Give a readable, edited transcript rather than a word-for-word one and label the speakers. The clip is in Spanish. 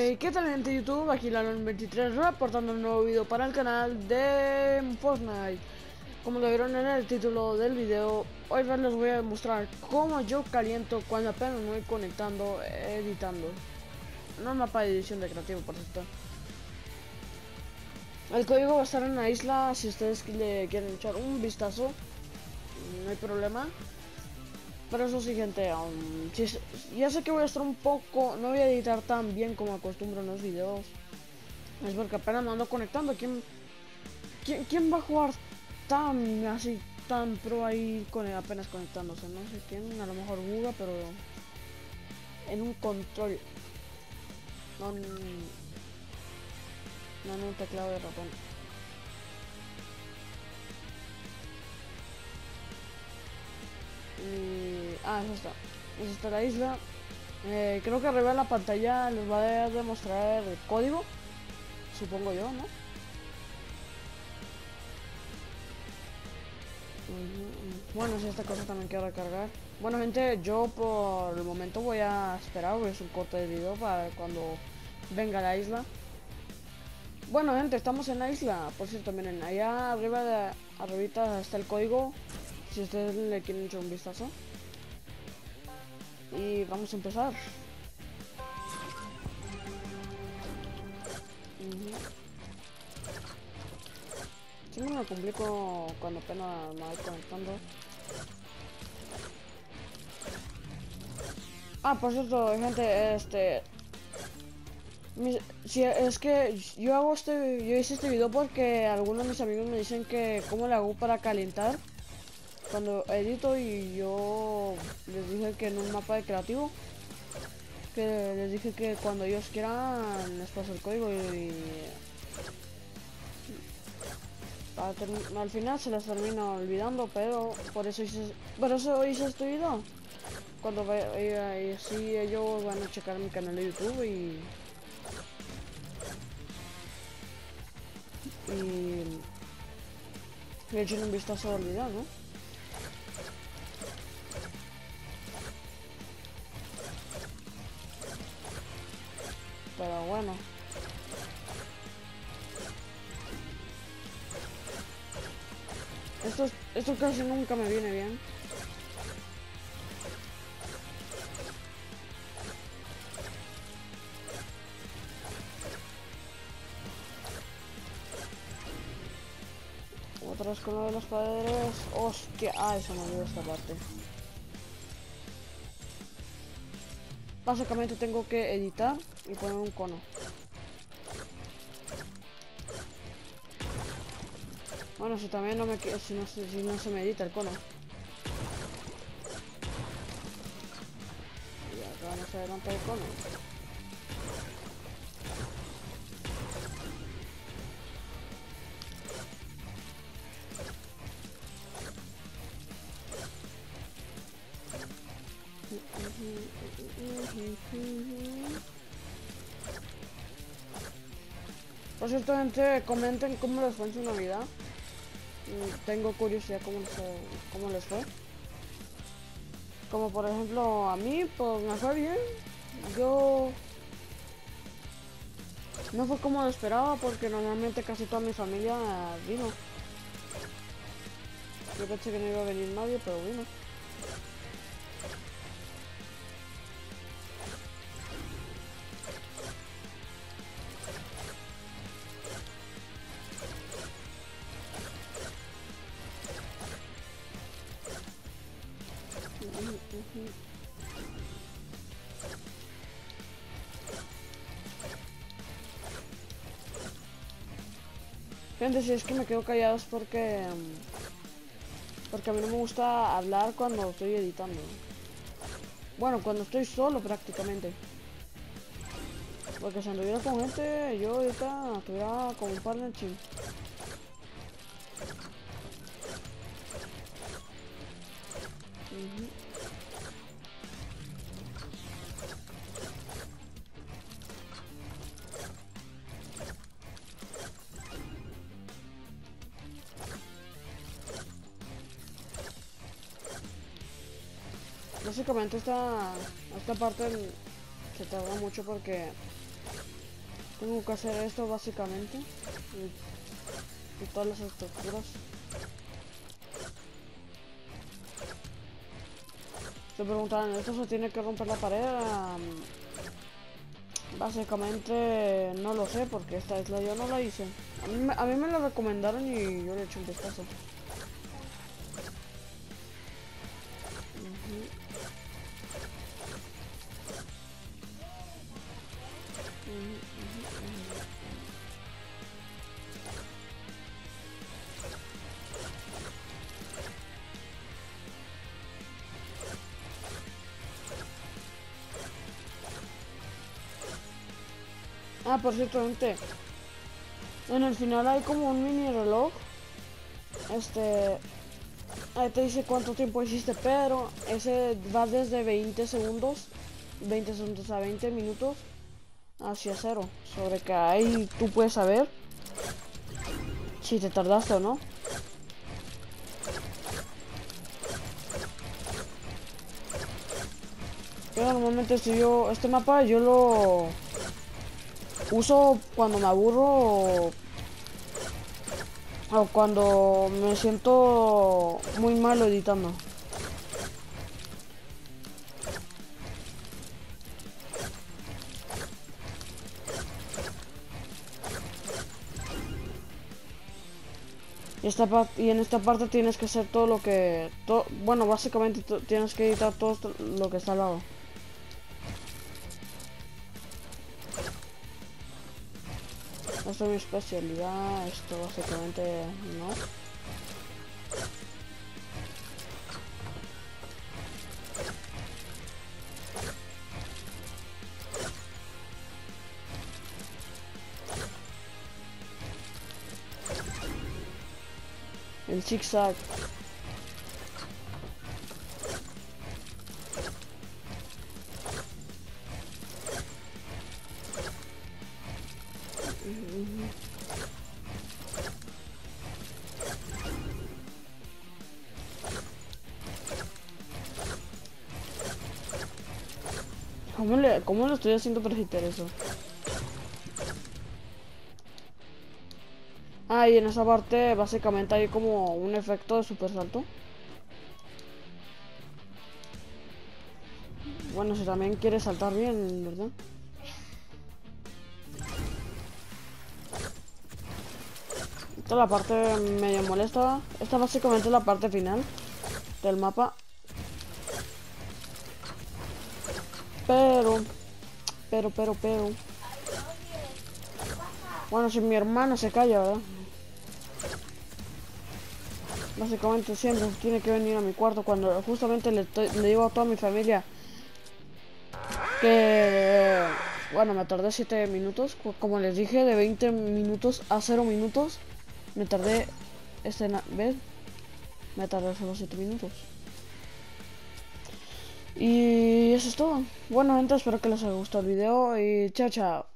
Speaker 1: ¿Qué tal, gente de YouTube? Aquí Lalon23 reportando un nuevo video para el canal de Fortnite. Como lo vieron en el título del video, hoy les voy a demostrar cómo yo caliento cuando apenas me voy conectando, editando. No un mapa de edición de creativo, por cierto. El código va a estar en la isla, si ustedes le quieren echar un vistazo, no hay problema. Pero eso sí, gente, ya sé que voy a estar un poco, no voy a editar tan bien como acostumbro en los videos. Es porque apenas me ando conectando. ¿Quién va a jugar tan así, tan pro ahí apenas conectándose? No sé quién, a lo mejor Buga, pero en un control, no en un teclado de ratón. Eso está. Esa está la isla. Creo que arriba en la pantalla les va a demostrar el código. Supongo yo, ¿no? Bueno, si esta cosa también quiero recargar. Bueno, gente, yo por el momento voy a esperar, voy a hacer un corte de video para cuando venga a la isla. Bueno, gente, estamos en la isla. Por cierto, miren, allá arribita está el código, si ustedes le quieren echar un vistazo. Y vamos a empezar. Siempre me complico cuando apenas me voy conectando. Por cierto, gente, si es que yo hice este video porque algunos de mis amigos me dicen que cómo le hago para calentar cuando edito, y yo les dije que en un mapa de creativo, que les dije que cuando ellos quieran les paso el código y al final se les termina olvidando, pero por eso hice este video. Cuando así ellos van a checar mi canal de YouTube y le echen un vistazo al video, ¿no? Pero bueno. Esto casi nunca me viene bien. Otra vez con lo de los padres. Hostia, eso me olvidó esta parte. Básicamente tengo que editar y poner un cono. Bueno, si también si no se me edita el cono. Y acá vamos a adelantar el cono. Por cierto, gente, comenten cómo les fue en su Navidad. Tengo curiosidad cómo les fue. Como por ejemplo a mí, pues me fue bien. Yo no fue como lo esperaba porque normalmente casi toda mi familia vino. Yo pensé que no iba a venir nadie, pero vino. Gente, si es que me quedo callado es porque a mí no me gusta hablar cuando estoy editando. Bueno, cuando estoy solo prácticamente. Porque si anduviera con gente, yo ahorita estuviera con un partner chill. Básicamente esta parte se tarda mucho porque Tengo que hacer esto básicamente. Y todas las estructuras. Se preguntan, ¿esto se tiene que romper la pared? Básicamente no lo sé porque esta isla yo no la hice. A mí me la recomendaron y yo le eché un vistazo. Ah, por cierto, gente, en el final hay como un mini reloj. Ahí te dice cuánto tiempo hiciste, pero ese va desde 20 segundos a 20 minutos hacia cero. Sobre que ahí tú puedes saber si te tardaste o no. Yo normalmente este mapa yo lo uso cuando me aburro o cuando me siento muy malo editando. Y en esta parte tienes que hacer todo lo que... bueno, básicamente tienes que editar todo lo que está al lado. Esta es mi especialidad, esto básicamente no. El zigzag. ¿Cómo le estoy haciendo para editar eso? Ah, y en esa parte básicamente hay como un efecto de super salto. Bueno, si también quieres saltar bien, ¿verdad? Esta es la parte medio molesta. Esta básicamente es la parte final del mapa. Pero... Bueno, si mi hermana se calla, ¿verdad? Básicamente siempre tiene que venir a mi cuarto cuando justamente le digo a toda mi familia que... Bueno, me tardé 7 minutos. Como les dije, de 20 minutos a 0 minutos. Me tardé... ¿Ves? Me tardé solo 7 minutos. Y eso es todo. Bueno, gente, espero que les haya gustado el video y chao, chao.